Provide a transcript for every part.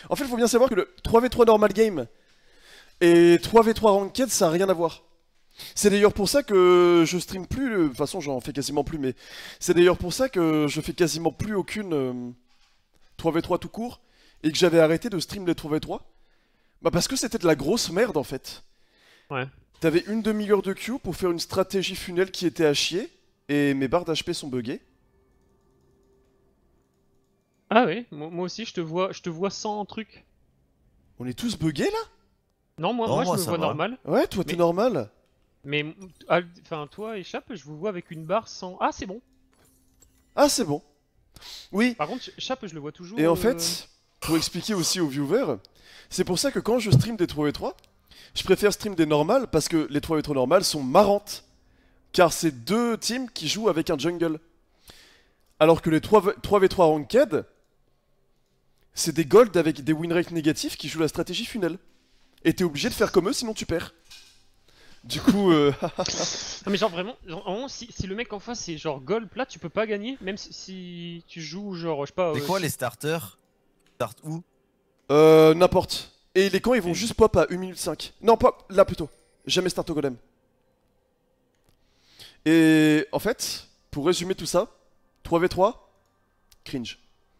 En fait, il faut bien savoir que le 3v3 normal game et 3v3 ranked, ça a rien à voir. C'est d'ailleurs pour ça que je stream plus, de toute façon j'en fais quasiment plus, mais c'est d'ailleurs pour ça que je fais quasiment plus aucune 3v3 tout court, et que j'avais arrêté de stream les 3v3. Bah parce que c'était de la grosse merde en fait. Ouais. T'avais une demi-heure de queue pour faire une stratégie funnel qui était à chier, et mes barres d'HP sont buggées. Ah ouais, moi aussi je te vois sans truc. On est tous buggés là? Non, moi, Non, moi moi, je me ça vois va. normal. Ouais, toi t'es Mais- normal. Mais, enfin, toi et Chap, je vous vois avec une barre sans. Ah, c'est bon. Ah c'est bon. Oui, Par contre, Chap, je le vois toujours. et en fait, pour expliquer aussi aux viewers, c'est pour ça que quand je stream des 3v3, je préfère stream des normales parce que les 3v3 normales sont marrantes. Car c'est deux teams qui jouent avec un jungle. Alors que les 3v3 ranked, c'est des golds avec des win rates négatifs qui jouent la stratégie funnel. Et t'es obligé de faire comme eux sinon tu perds. Du coup, Non, mais genre vraiment, si le mec en face c'est genre gold plat, tu peux pas gagner, même si tu joues genre, je sais pas. C'est quoi les starters? Start où? n'importe. Et les camps ils vont juste pop à 1 minute 5. Non, pop, là plutôt. Jamais start au golem. Et en fait, pour résumer tout ça, 3v3, cringe.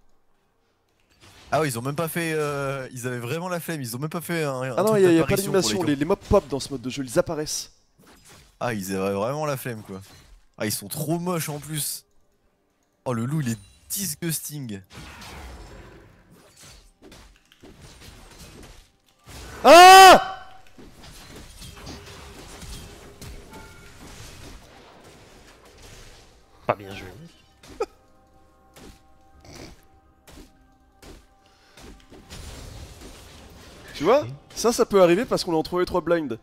Ah ouais, ils ont même pas fait. Ils avaient vraiment la flemme, ils ont même pas fait un Ah non, truc il y a pas d'apparition pour d'animation, les les mobs pop dans ce mode de jeu, ils apparaissent. Ah, ils avaient vraiment la flemme quoi. Ah, ils sont trop moches en plus. Oh, le loup il est disgusting. Ah! Pas bien joué. Tu vois? Ça peut arriver parce qu'on est en 3v3 blind.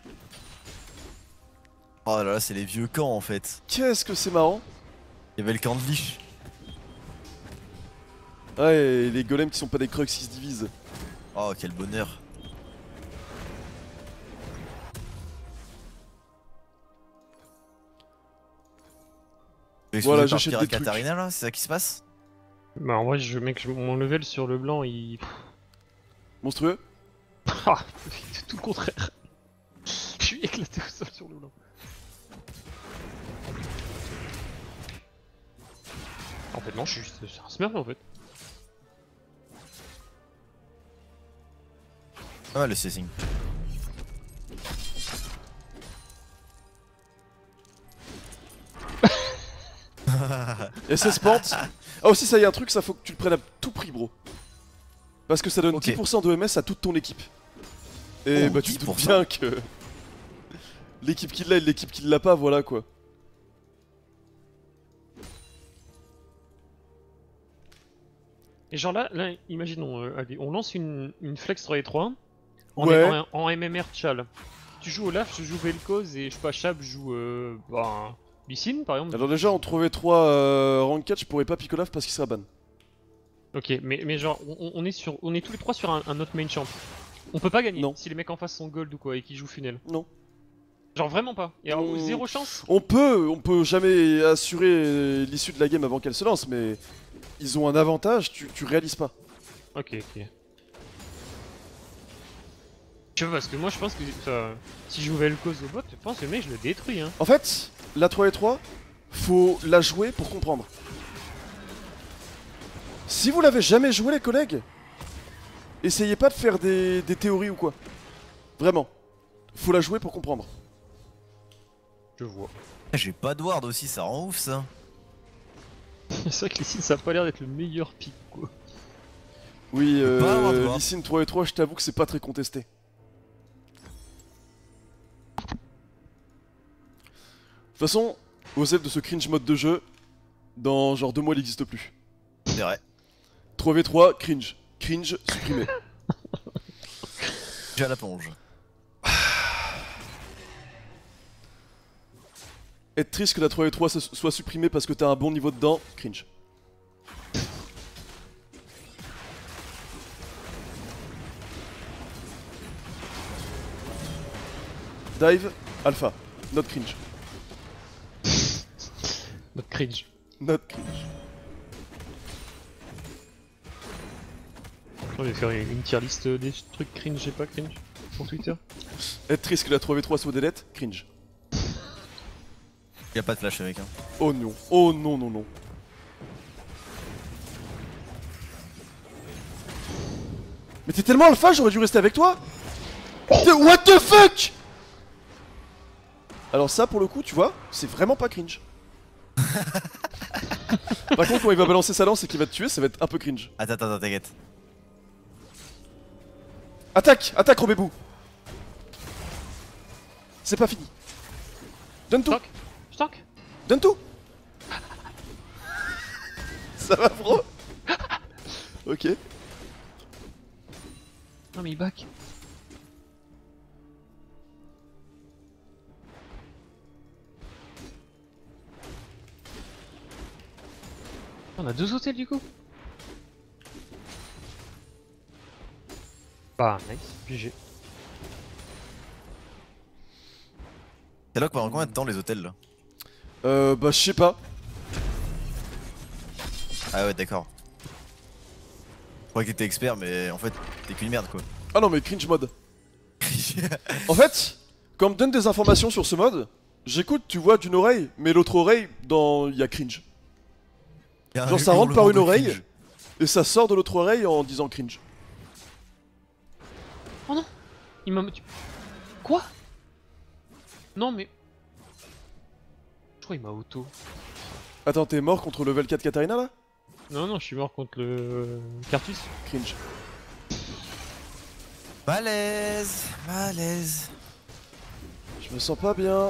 Oh là là, c'est les vieux camps en fait. Qu'est-ce que c'est marrant. Il y avait le camp de Lich. Ouais, et les golems qui sont pas des Crux qui se divisent. Oh, quel bonheur. Voilà, Par j'achète Kira des trucs. Katarina là, c'est ça qui se passe? Bah, en vrai, mon level sur le blanc, il. Monstrueux. Ah, tout le contraire. Je suis éclaté au sol sur le blanc. En fait, non, je suis juste. C'est un smurf en fait. Ah, le sizing. SS Pant. Ah aussi ça y est un truc, ça faut que tu le prennes à tout prix bro. Parce que ça donne Ok. 10% de MS à toute ton équipe. Et Oh, bah tu te doutes 10%. bien que l'équipe qui l'a et l'équipe qui l'a pas, voilà quoi. Et genre là imaginons, allez, on lance une flex 3v3. On Ouais. est en MMR Chal. Tu joues Olaf, je joue Vel'Koz et je sais pas, Chab joue Lee Sin par exemple. Alors déjà en 3v3 Ranked je pourrais pas pick Olaf parce qu'il sera ban. Ok, mais genre on est tous les trois sur un autre main champ. On peut pas gagner Non. si les mecs en face sont gold ou quoi et qu'ils jouent funnel. Non. Genre vraiment pas. Et alors, Mm. zéro chance. On peut jamais assurer l'issue de la game avant qu'elle se lance, mais ils ont un avantage, tu réalises pas. Ok. Tu vois, parce que moi je pense que si je joue Vel'Koz au bot, je pense que le mec je le détruis hein. En fait, la 3v3, faut la jouer pour comprendre. Si vous l'avez jamais joué les collègues, essayez pas de faire des théories ou quoi. Vraiment. Faut la jouer pour comprendre. Je vois. J'ai pas de ward aussi, ça rend ouf ça. C'est vrai que Lee Sin ça a pas l'air d'être le meilleur pick quoi. Oui, Pas avoir de ward. Lee Sin 3v3, je t'avoue que c'est pas très contesté. De toute façon, Osef de ce cringe mode de jeu, dans genre 2 mois il n'existe plus. C'est vrai. 3v3, cringe. Cringe, supprimé. J'ai à la ponge. Être triste que la 3v3 soit supprimée parce que t'as un bon niveau dedans, cringe. Dive, alpha, not cringe. Notre cringe. Not cringe. On va faire une tier list des trucs cringe et pas cringe sur Twitter. Être triste que la 3v3 soit delete, cringe. Y'a pas de flash avec, hein. Oh non, oh non, non, non. Mais t'es tellement alpha, j'aurais dû rester avec toi. What the fuck? Alors ça, pour le coup, tu vois, c'est vraiment pas cringe. Par contre, quand il va balancer sa lance et qu'il va te tuer, ça va être un peu cringe. Attends, t'inquiète. Attaque, attaque, Robébou. C'est pas fini. Donne tout, Stock. donne tout. Ça va, bro? Ok. Non mais il back. On a 2 hôtels du coup. Bah nice, GG. C'est là que pendant combien de temps les hôtels là? Bah je sais pas. Ah ouais, d'accord. Je croyais que t'étais expert, mais en fait, t'es qu'une merde quoi. Ah non mais cringe mode. En fait, quand on me donne des informations sur ce mode, j'écoute, tu vois, d'une oreille, mais l'autre oreille, il y a cringe. Genre ça rentre par une oreille, et ça sort de l'autre oreille en disant cringe. Oh non. Il m'a... Quoi? Non mais... Je crois qu'il m'a auto. Attends, t'es mort contre le level 4 Katarina là? Non, je suis mort contre le... Cartus. Cringe. Malaise. Je me sens pas bien.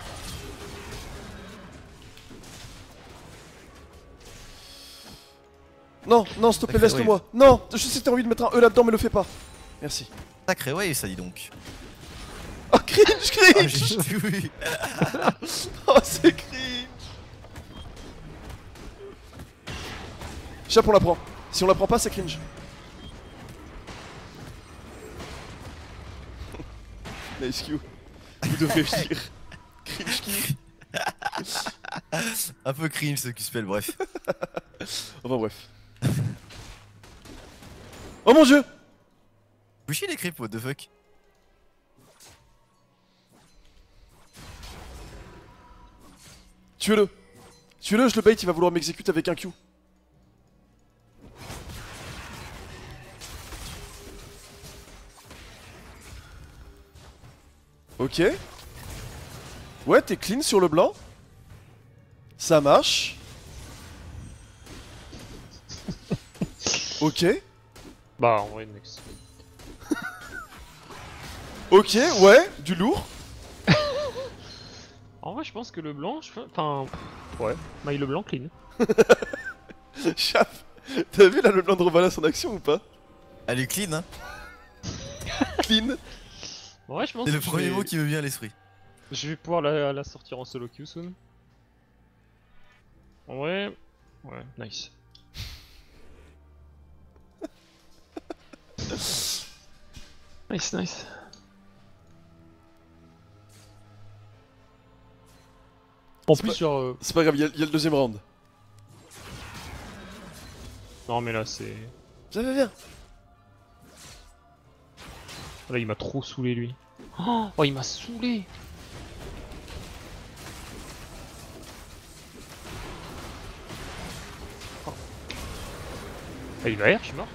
Non, non, s'il te plaît, Sacré laisse-le-moi. Non, je sais que t'as envie de mettre un E là-dedans, mais le fais pas. Merci. Sacré wave ça dit donc. Oh, cringe, Ah, cringe. j'ai dit oui. Oh, c'est cringe. Chap, on la prend. Si on la prend pas, c'est cringe. Nice Q. Vous devrez rire. Cringe Q. Un peu cringe ce qui se fait, bref. Enfin bref. Oh mon dieu! Vous chiez les creeps, what the fuck? Tuez-le. Tuez-le, je le bait, il va vouloir m'exécuter avec un Q. Ok. Ouais, t'es clean sur le blanc. Ça marche. Ok. Bah en vrai next. Ok, ouais, du lourd. En vrai je pense que le blanc, enfin... Ouais, maille le blanc clean. Chap, t'as vu là le blanc de Revalas en action ou pas? Elle est clean, hein? Clean. En vrai je pense C'est que le premier mot qui me vient à l'esprit. je vais pouvoir la sortir en solo queue soon. En vrai... Ouais, nice. Nice. En C'est plus pas- sur... C'est pas grave, il y a le deuxième round. Non mais là c'est... Viens. Là il m'a trop saoulé lui. Oh il m'a saoulé. Oh. Ah, il va R, je suis mort.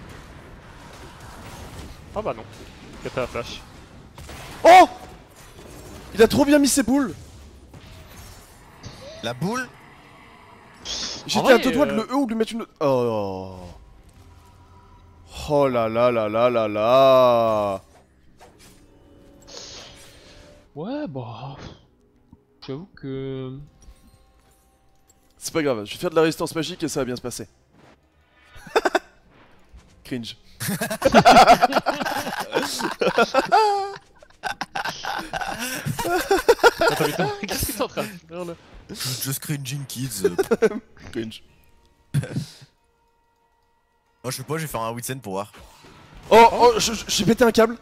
Ah bah non. Kata flash. Oh! Il a trop bien mis ses boules. La boule? J'étais vrai, à deux doigts de le E ou de lui mettre une... Oh. Oh là là là là là là. Ouais bah... J'avoue que... C'est pas grave, je vais faire de la résistance magique et ça va bien se passer. Cringe. Attends, qu'est-ce que t'es en train de faire là? Just cringing kids. Cringe. Moi je sais pas, je vais faire un Witsen pour voir. Oh, j'ai pété un câble.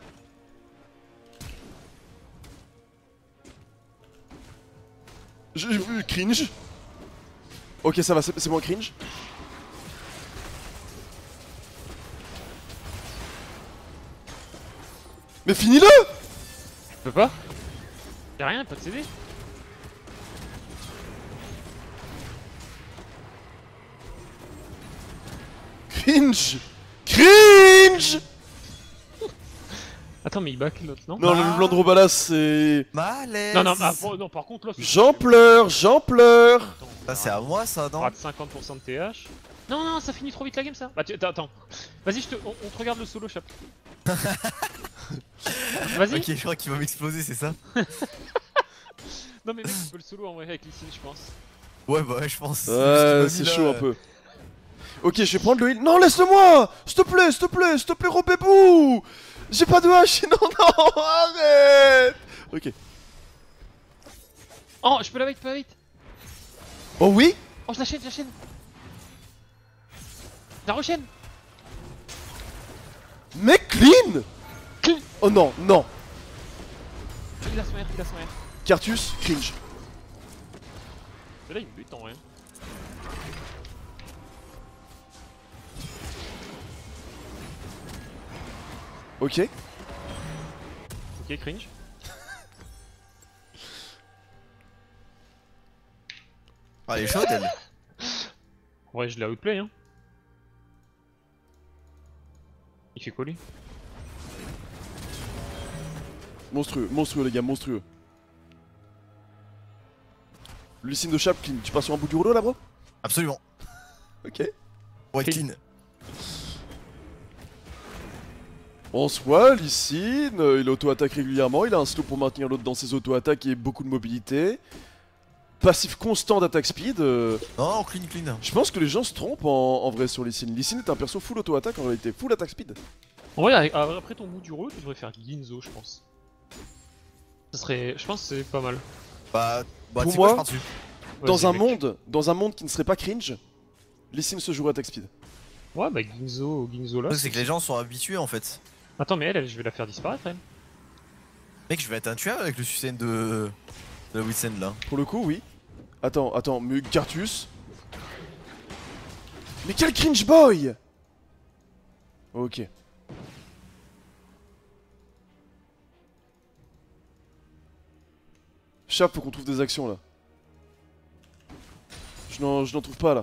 J'ai vu cringe. Ok, ça va, c'est moins cringe. Mais finis-le! Tu peux pas? Y'a rien, pas de CD. Cringe! Cringe! Attends, mais il back l'autre, non? Non, le blanc de Robalas, c'est... Malaise. Non, non, ah, bon, non, par contre, là, c'est. J'en pleure, j'en pleure! Attends, Ça c'est à moi ça, non? rate 50% de TH. Non, non, ça finit trop vite la game, ça. Bah, attends. Vas-y, on te regarde le solo, Chap. Vas-y. Ok, je crois qu'il va m'exploser, c'est ça? Non, mais mec, tu peux le solo en vrai avec Lysine, je pense. Ouais, bah ouais, je pense. Ouais, c'est chaud un peu. Ok, je vais prendre le heal. Non, laisse-le-moi! S'il te plaît, Robébou! J'ai pas de hache, non, non, arrête! Ok. Oh, je peux la bait, pas vite. Oh oui? Oh, je la chaîne, La rechaîne. Mec, clean! Clean. Oh non, non. Il a son R. Cartus, cringe. Et là, il me bute en rien. Ok. Ok, cringe. Ah, elle est chaude elle. Ouais, je l'ai outplay, hein. Il fait quoi lui? Monstrueux les gars, monstrueux. Lucine de Chape, clean. Tu passes sur un bout du rouleau là, bro? Absolument. Ok. Ouais, clean. En soi, Lucine, il auto-attaque régulièrement, il a un slow pour maintenir l'autre dans ses auto-attaques et beaucoup de mobilité. Passif constant d'attaque speed. Non, clean, clean. Je pense que les gens se trompent en vrai sur Lucine. Lucine est un perso full auto-attaque en réalité, full attaque speed. En vrai, après ton bout du rôle, tu devrais faire Ginzo, je pense. Ça serait. Je pense que c'est pas mal. Bah, Pour tu sais moi, quoi, je pars dessus. dans un monde qui ne serait pas cringe, Lucine se jouerait attaque speed. Ouais, bah Ginzo là. Le truc, c'est que les gens sont habitués en fait. Attends, mais elle, je vais la faire disparaître, elle. Mec, je vais être un tueur avec le Susen de la Witsend là. Pour le coup, oui. Attends, mais Cartus. Mais quel cringe boy! Ok. Chap, faut qu'on trouve des actions là. Je n'en trouve pas là.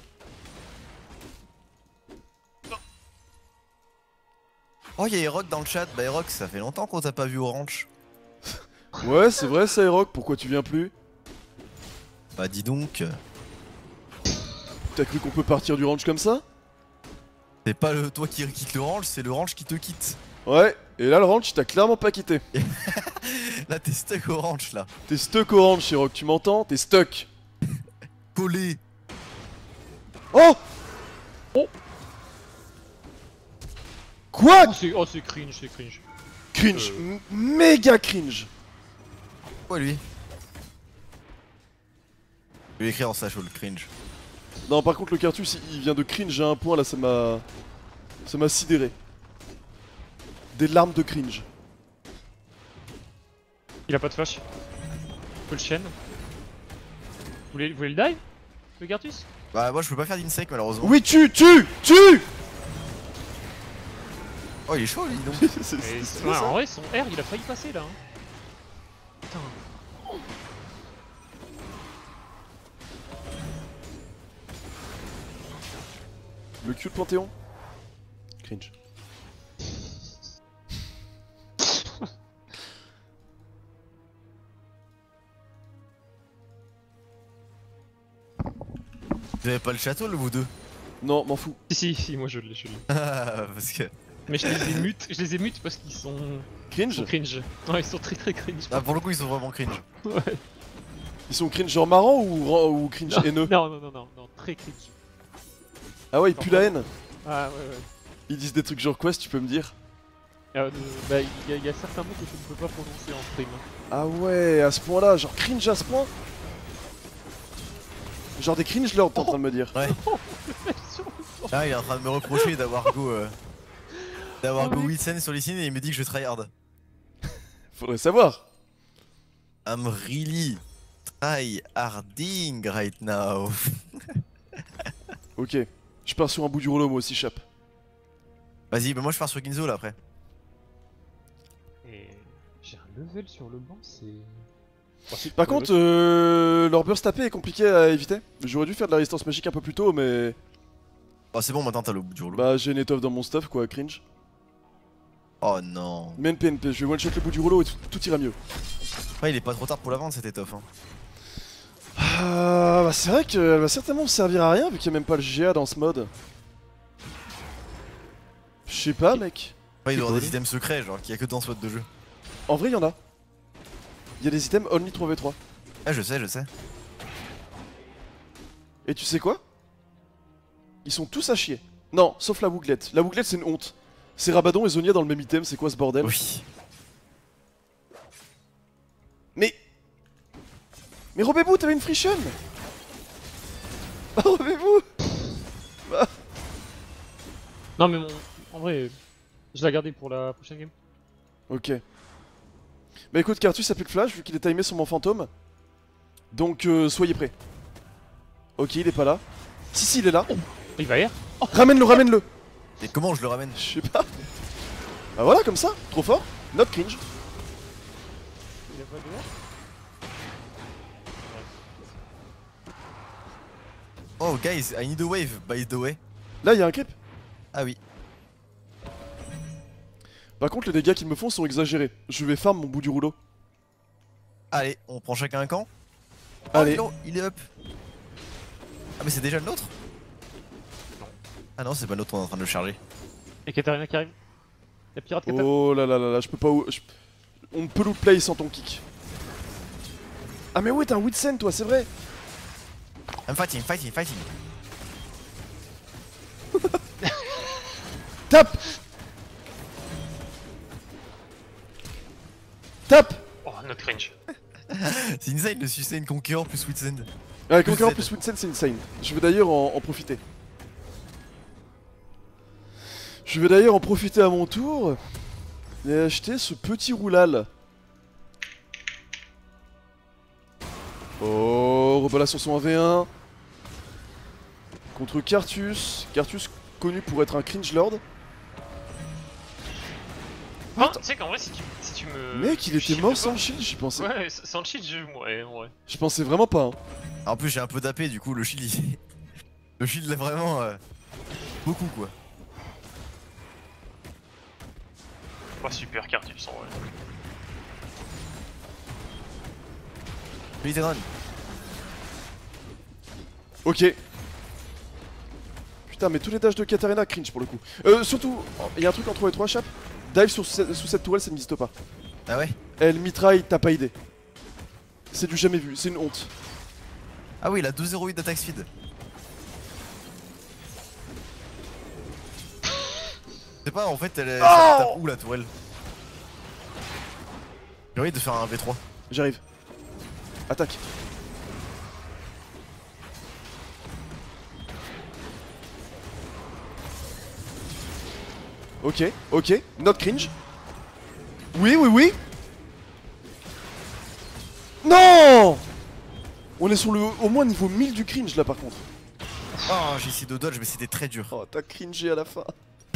Oh, y'a Herok dans le chat. Bah, Herok, ça fait longtemps qu'on t'a pas vu au ranch. Ouais, c'est vrai ça, Herok, pourquoi tu viens plus? Bah, dis donc. T'as cru qu'on peut partir du ranch comme ça? C'est pas toi qui quitte le ranch, c'est le ranch qui te quitte. Ouais, et là le ranch t'as clairement pas quitté. Là, t'es stuck au ranch là. T'es stuck au ranch, Herok, tu m'entends? T'es stuck. Collé. Oh! Oh! Quoi? Oh, c'est cringe, c'est cringe. Cringe, méga cringe. Ouais, lui. Je vais écrire en sachant le cringe. Non, par contre, le Cartus il vient de cringe à un point là, ça m'a sidéré. Des larmes de cringe. Il a pas de flash. Je peux le chaîne. Vous voulez le dive? Le Gartus? Bah, moi je peux pas faire d'insec malheureusement. Oui, tue! Oh, il est chaud lui, donc. Ouais, en vrai, son R il a failli passer là. Hein. Putain. Le cul de Panthéon? Cringe. Vous avez pas le château, le vous deux? Non, m'en fous. Si, moi je l'ai. Parce que. Mais je les ai mute parce qu'ils sont Cringe? cringe. Ouais, ils sont très cringe. Ah, pour le coup, ils sont vraiment cringe. Ouais. Ils sont cringe genre marrant ou cringe haineux? Non, très cringe. Ah ouais, ils puent la haine. Ah ouais. Ils disent des trucs genre quest, tu peux me dire? Bah, il y a certains mots que je ne peux pas prononcer en stream. Ah ouais, à ce point-là, genre cringe à ce point? Genre des cringe lords, t'es en train de me dire. Ouais. Ah, il est en train de me reprocher d'avoir go. Go Wilson sur les signes et il me dit que je tryhard. Faudrait savoir. I'm really tryharding right now. Ok, je pars sur un bout du rouleau moi aussi, Chap. Vas-y, bah moi je pars sur Ginzo là après. level sur le banc, c'est. Par contre, leur burst tapé est compliqué à éviter. J'aurais dû faire de la résistance magique un peu plus tôt, mais. Oh, c'est bon, maintenant t'as le bout du rouleau. Bah, j'ai une étoffe dans mon stuff, quoi, cringe. Oh non. Mais NP, je vais one-shot le bout du rouleau et tout ira mieux. Ouais, il est pas trop tard pour la vendre cette étoffe. Hein. Ah, bah, c'est vrai qu'elle va certainement me servir à rien vu qu'il n'y a même pas le GA dans ce mode. Je sais pas, mec. Ouais, il doit y avoir cool. des items secrets, genre, qu'il y a que dans ce mode de jeu. En vrai, il y en a. Il y a des items only 3v3. Ah, je sais, je sais. Et tu sais quoi? Ils sont tous à chier. Non, sauf la Wooglette. La Wooglette, c'est une honte. C'est Rabadon et Zonia dans le même item, c'est quoi ce bordel? Oui. Mais Robébou, t'avais une friction. Bah Robébou. Non, mais en vrai, je l'ai gardé pour la prochaine game. Ok. Bah écoute, Cartus a plus de flash vu qu'il est timé sur mon fantôme. Donc soyez prêts. Ok, il est pas là. Si, il est là. Il va air. Ramène-le, ramène-le. Et comment je le ramène? Je sais pas. Bah voilà, comme ça. Trop fort. Not cringe. Il a pas de air. Oh, guys, I need a wave, by the way. Là, il y a un creep. Ah oui. Par contre, les dégâts qu'ils me font sont exagérés. Je vais farm mon bout du rouleau. Allez, on prend chacun un camp. Allez. Oh, non, il est up. Ah, mais c'est déjà le nôtre? Non. Ah non, c'est pas le nôtre, on est en train de le charger. Et Katarina qui arrive. La pirate Katarina. Oh là là là là, je peux pas. On peut loot play sans ton kick. Ah, mais ouais, t'as un Whitsen, toi, c'est vrai. I'm fighting, fighting, fighting. Tape. Tape. Oh, notre cringe. C'est insane le sustain Conqueror plus Witsend. Ouais, Plus Conqueror Z. plus Whitsen, c'est insane. Je vais d'ailleurs en profiter. Je vais d'ailleurs en profiter à mon tour et acheter ce petit roulal. Oh, Rebala sur son 1v1 contre Cartus. Cartus connu pour être un cringe lord. Ah, tu sais qu'en vrai, si tu me. Mec, il était shield mort pas- sans shield, j'y pensais. Ouais, sans le cheat, je mourrais en vrai. Je pensais vraiment pas. Hein. En plus, j'ai un peu d'AP, du coup, le shield, le shield l'a vraiment beaucoup quoi. Pas super Cartus en vrai. Hit and run. Ok. Putain, mais tous les dashs de Katarina cringe pour le coup. Surtout, il y a un truc en 3 et 3 chap. Dive sous cette tourelle, ça n'existe pas. Ah ouais? Elle mitraille, t'as pas idée. C'est du jamais vu, c'est une honte. Ah oui, il a 2,08 d'attaque speed. Je sais pas, en fait, elle ça tape où la tourelle? J'ai envie de faire un V3. J'arrive. Attaque. Ok, ok, not cringe. Oui, oui, oui. Non. On est sur le au moins niveau 1000 du cringe là par contre. Oh, j'ai essayé de dodge, mais c'était très dur. Oh, t'as cringé à la fin.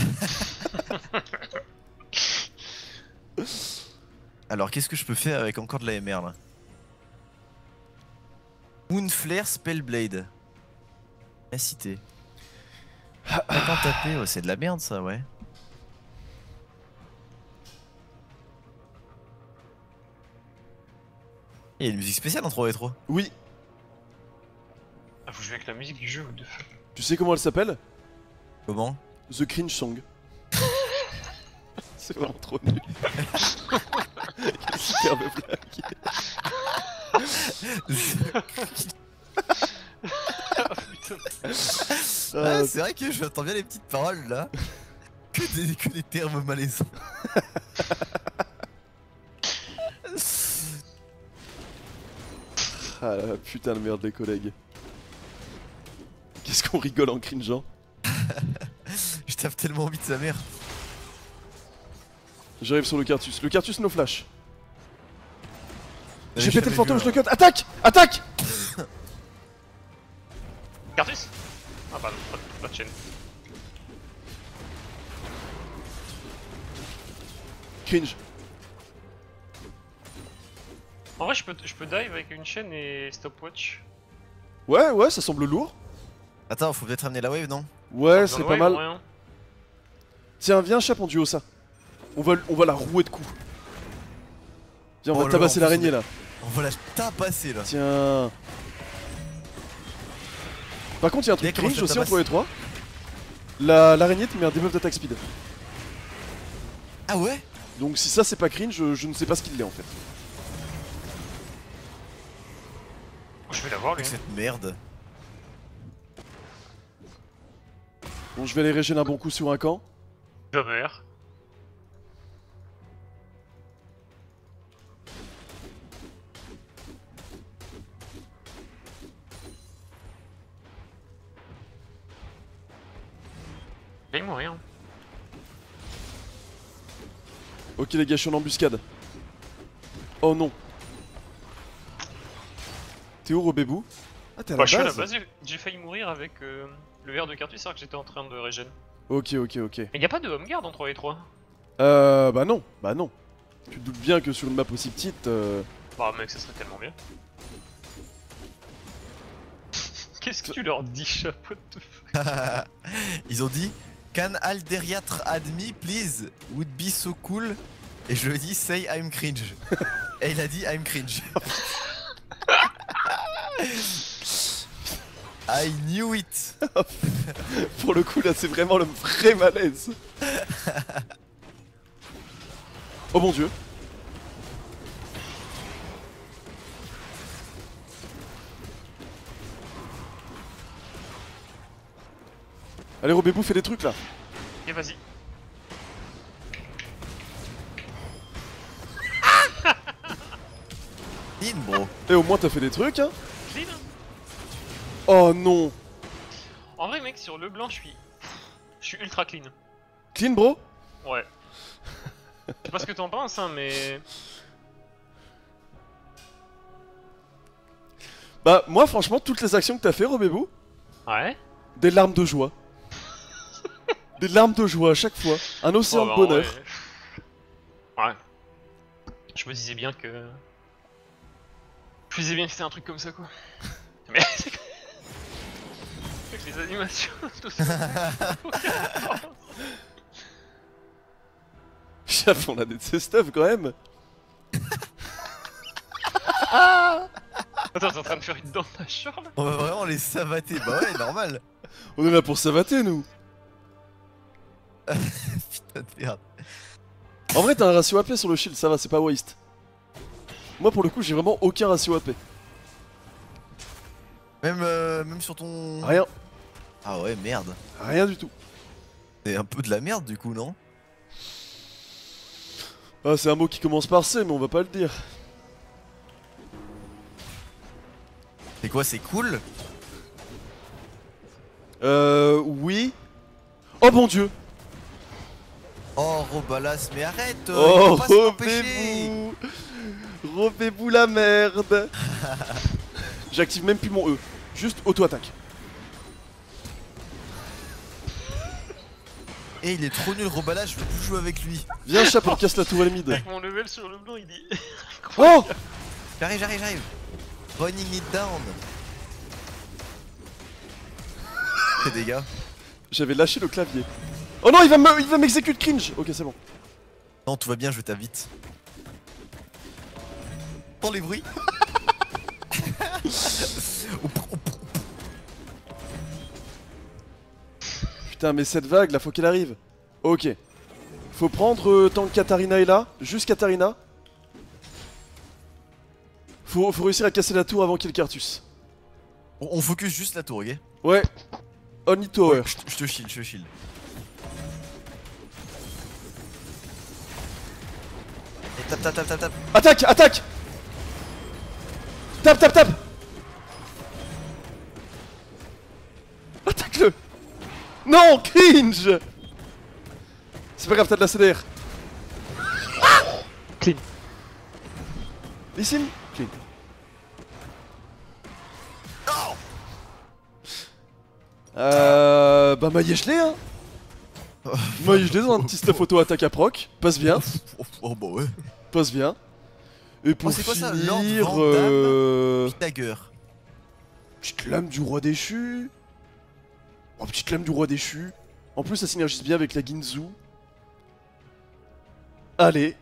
Alors, qu'est-ce que je peux faire avec encore de la MR là? Moonflare Spellblade. La cité. Attends, taper, ouais, c'est de la merde ça, ouais. Il y a une musique spéciale en 3v3. Oui, Ah, faut jouer avec la musique du jeu ou de feu. tu sais comment elle s'appelle? Comment? The Cringe Song. C'est vraiment trop nul. Quelle superbe blague. Ah, c'est vrai que j'entends bien les petites paroles là. Que des termes malaisants. Ah la putain de merde les collègues. Qu'est-ce qu'on rigole en cringeant. Je tape tellement vite sa mère. J'arrive sur le Cartus. Le Cartus no flash. J'ai J'avais pété le jamais fantôme, vu, je le cut. Attaque. Attaque. Cartus. Ah bah non, pas de chaîne. Cringe. En vrai, je peux dive avec une chaîne et stopwatch. Ouais, ça semble lourd. Attends, faut peut-être amener la wave, non? Ouais, Dans c'est le pas wave, mal. rien. Tiens, viens, Chap, en duo ça. On va la rouer de coups. Viens, on Oh va là tabasser là, en plus, l'araignée là. On va la tabasser là. Tiens. Par contre, il y a un truc Mec, comment cringe je aussi tabasse entre les trois. L'araignée te met un debuff d'attaque speed. Ah ouais? Donc si ça c'est pas cringe, je ne sais pas ce qu'il est en fait. Je vais l'avoir lui. Avec cette merde. Bon, je vais aller régénérer un bon coup sur un camp. Jammer. Il va mourir. Ok les gars, je suis en embuscade. Oh non. T'es où Robébou? Ah t'es à la Bah, je suis à la base. base, j'ai failli mourir avec le verre de Cartus alors que j'étais en train de régène. Ok. Mais y a pas de home guard en 3 et 3. Bah non. Tu te doutes bien que sur une map aussi petite... Bah mec, ça serait tellement bien. Qu'est-ce que tu leur dis, chapeau de fuck? Ils ont dit Can Alderiatre add me please? Would be so cool. Et je lui ai dit say I'm cringe. Et il a dit I'm cringe. I knew it. Pour le coup là c'est vraiment le vrai malaise. Oh mon dieu. Allez Robébou, fais des trucs là. Et vas-y. Clean, bro. Et au moins t'as fait des trucs hein. Clean. Oh non. En vrai mec, sur le blanc je suis ultra clean. Clean bro. Ouais. Je sais pas ce que t'en penses hein, mais... Bah moi franchement toutes les actions que t'as fait Robébou, Ouais. des larmes de joie. Des larmes de joie à chaque fois. Un océan Oh, bah, de bonheur. Ouais. Je me disais bien que... Je me disais bien que c'était un truc comme ça quoi. Mais... Avec les animations, tout ça. Chef, on a des de ces stuff quand même. Attends, t'es en train de faire une dent à Charles? On va vraiment les savater. Bah ouais, normal. On est là pour savater nous. Putain de merde. En vrai t'as un ratio AP sur le shield, ça va, c'est pas waste. Moi pour le coup j'ai vraiment aucun ratio AP. Même sur ton... Rien, Ah ouais, merde. rien du tout. C'est un peu de la merde du coup, non? Ah c'est un mot qui commence par C mais on va pas le dire. C'est quoi, c'est cool? Oui. Oh mon dieu. Oh, Robalas, mais arrête! Oh il faut pas s'empêcher. Robébou. Robébou la merde. J'active même plus mon E. Juste auto-attaque. Et il est trop nul, Robalas, je veux plus jouer avec lui. Viens chat, on casse la tourelle mid. Avec mon level sur le blanc, il est... Oh. J'arrive. Running it down. Les dégâts. J'avais lâché le clavier. Oh non, il va m'exécuter cringe. Ok, c'est bon. Non, tout va bien, je t'invite. Pour les bruits. Putain, mais cette vague là, faut qu'elle arrive. Ok. Faut prendre tant que Katarina est là, juste Katarina. Faut réussir à casser la tour avant qu'il y ait le Cartus. On focus juste la tour, ok? Ouais. Only tower. Je te shield. Et tape. Attaque. Tape. Attaque-le. Non, cringe. C'est pas grave, t'as de la CDR. Clean. Listen. Clean. Bah Maillèche-les hein. Maillèche-les dans un petit stuff auto-attaque à proc. Passe bien. Oh bah ouais. Passe bien. Et pour c'est quoi ça, Lord finir, Van Damme Dagger. petite lame du roi déchu. Oh, petite lame du roi déchu. En plus, ça synergise bien avec la Ginzu. Allez.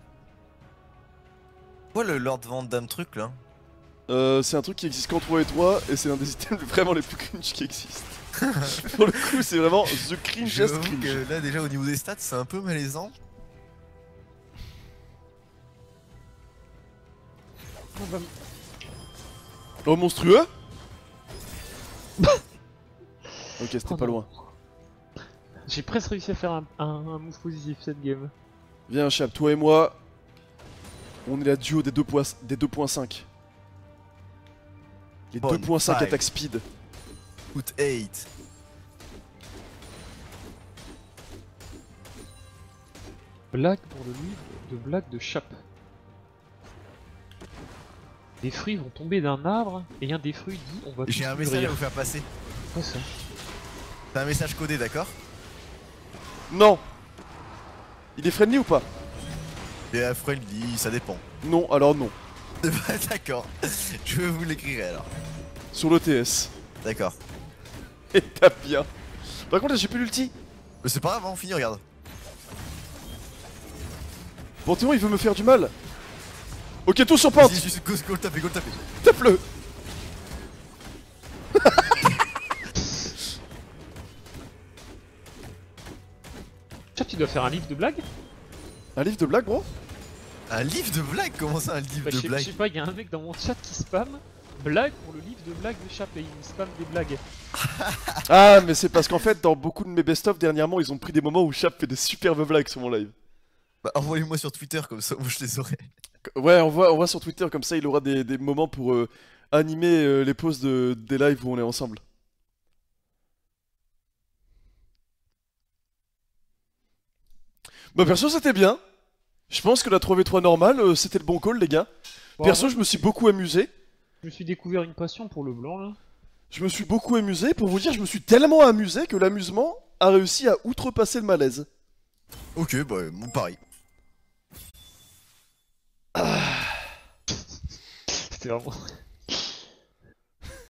Quoi le Lord Van Damme truc là? C'est un truc qui existe qu'en 3 et 3 et c'est un des items vraiment les plus cringe qui existent. Pour le coup, c'est vraiment the cringest J'avoue cringe. que là déjà au niveau des stats c'est un peu malaisant. On va- Oh, monstrueux. Ok, c'était Oh pas non. loin. J'ai presque réussi à faire un move positif cette game. Viens, Chap, toi et moi, on est la duo des 2.5. Les Bonne 2.5 fight. attack speed. Put 8. Blague pour le livre de blague de Chap. Des fruits vont tomber d'un arbre et un des fruits dit on va J'ai tous un message à mûrir. vous faire passer. Quoi ça? C'est un message codé, d'accord? Non. Il est friendly ou pas? Et Afro il dit ça dépend. Non, alors non. D'accord. Je vous l'écrirai alors. Sur l'ETS. D'accord. Et tape bien. Par contre, là, j'ai plus l'ulti. Mais c'est pas grave, hein, on finit, regarde. Panthéon, il veut me faire du mal. Ok, tout sur pente. Vas-y, juste go le taper, go le taper. Tape-le. Chap, tu dois faire un livre de blague? Un livre de blague, gros? Un livre de blague? Comment ça, un livre Bah, de je sais blague? pas, il y a un mec dans mon chat qui spam blague pour le livre de blague de Chap et il me spam des blagues. Ah, mais c'est parce qu'en fait, dans beaucoup de mes best-of dernièrement, ils ont pris des moments où Chap fait des superbes blagues sur mon live. Bah envoyez-moi sur Twitter comme ça, moi je les aurai. Ouais, on voit sur Twitter, comme ça il aura des moments pour animer les pauses des lives où on est ensemble. Bah perso c'était bien. Je pense que la 3v3 normale, c'était le bon call les gars. Bon, Perso moi, je me suis beaucoup amusé. je me suis découvert une passion pour le blanc là. Je me suis beaucoup amusé. Pour vous dire, je me suis tellement amusé que l'amusement a réussi à outrepasser le malaise. Ok, bah mon pari. C'était vraiment...